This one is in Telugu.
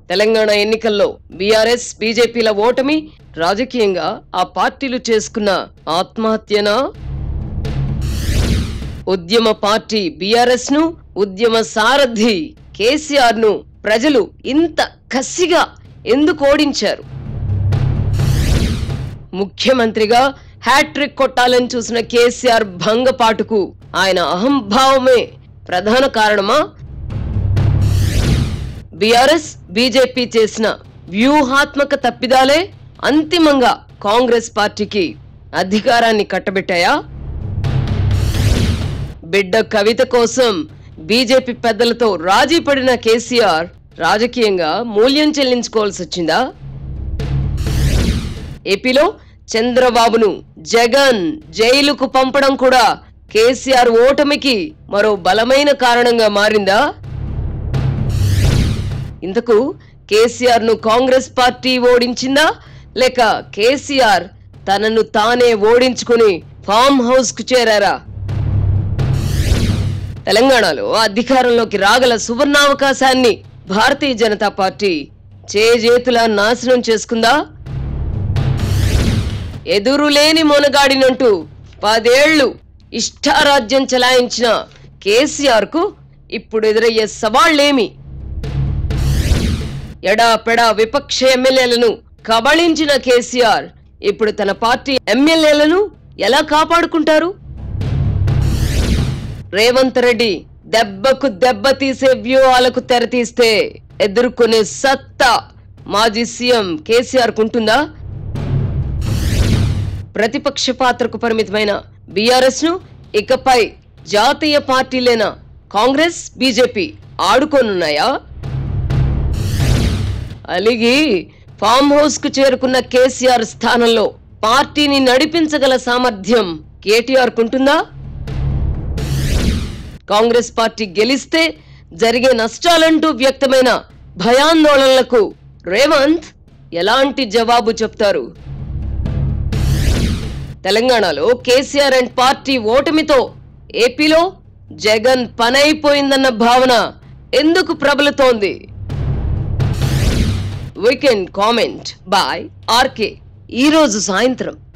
తెలంగాణ ఎన్నికల్లో బీఆర్ఎస్ బీజేపీల ఓటమి రాజకీయంగా ఆ పార్టీలు చేసుకున్న ఆత్మహత్యనా? ఉద్యమ పార్టీ బీఆర్ఎస్ ను, ఉద్యమ సారథి కేసీఆర్ ను ప్రజలు ఇంత కసిగా ఎందుకు ఓడించారు? ముఖ్యమంత్రిగా హ్యాట్రిక్ కొట్టాలని చూసిన కేసీఆర్ భంగపాటుకు ఆయన అహంభావమే ప్రధాన కారణమా? బీఆర్ఎస్ బీజేపీ చేసిన వ్యూహాత్మక తప్పిదాలే అంతిమంగా కాంగ్రెస్ పార్టీకి అధికారాన్ని కట్టబెట్టాయా? బిడ్డ కవిత కోసం బీజేపీ పెద్దలతో రాజీ పడిన కేసీఆర్ రాజకీయంగా మూల్యం చెల్లించుకోవాల్సి వచ్చిందా? ఏపీలో చంద్రబాబును జగన్ జైలుకు పంపడం కూడా కేసీఆర్ ఓటమికి మరో బలమైన కారణంగా మారిందా? ఇంతకు కేసీఆర్ ను కాంగ్రెస్ పార్టీ ఓడించిందా, లేక కేసీఆర్ తనను తానే ఓడించుకుని ఫామ్ హౌస్ కు చేరారా? తెలంగాణలో అధికారంలోకి రాగల సువర్ణావకాశాన్ని భారతీయ జనతా పార్టీ చేజేతులా నాశనం చేసుకుందా? ఎదురులేని మొనగాడినంటూ 10 ఏళ్లు ఇష్టారాజ్యం చెలాయించిన కేసీఆర్ కు ఇప్పుడు ఎదురయ్యే సవాళ్లేమి? ఎడాపెడా విపక్ష ఎమ్మెల్యేలను కబళించిన కేసీఆర్ ఇప్పుడు తన పార్టీ ఎమ్మెల్యేలను ఎలా కాపాడుకుంటారు? రేవంత్ రెడ్డి దెబ్బకు దెబ్బ తీసే వ్యూహాలకు తెరతీస్తే ఎదుర్కొనే సత్తా మాజీ సీఎం కేసీఆర్ కుంటుందా? ప్రతిపక్ష పాత్రకు పరిమితమైన బీఆర్ఎస్ ను ఇకపై జాతీయ పార్టీలైన కాంగ్రెస్ బీజేపీ ఆడుకోనున్నాయా? అలిగి ఫామ్ హౌస్ కు చేరుకున్న కేసీఆర్ స్థానంలో పార్టీని నడిపించగల సామర్థ్యం కేటీఆర్ కుంటుందా? కాంగ్రెస్ పార్టీ గెలిస్తే జరిగే నష్టాలంటూ వ్యక్తమైన భయాందోళనలకు రేవంత్ ఎలాంటి జవాబు చెప్తారు? తెలంగాణలో కేసీఆర్ అండ్ పార్టీ ఓటమితో ఏపీలో జగన్ పనైపోయిందన్న భావన ఎందుకు ప్రబలుతోంది? Weekend comment by RK. ఈ రోజు సాయంత్రం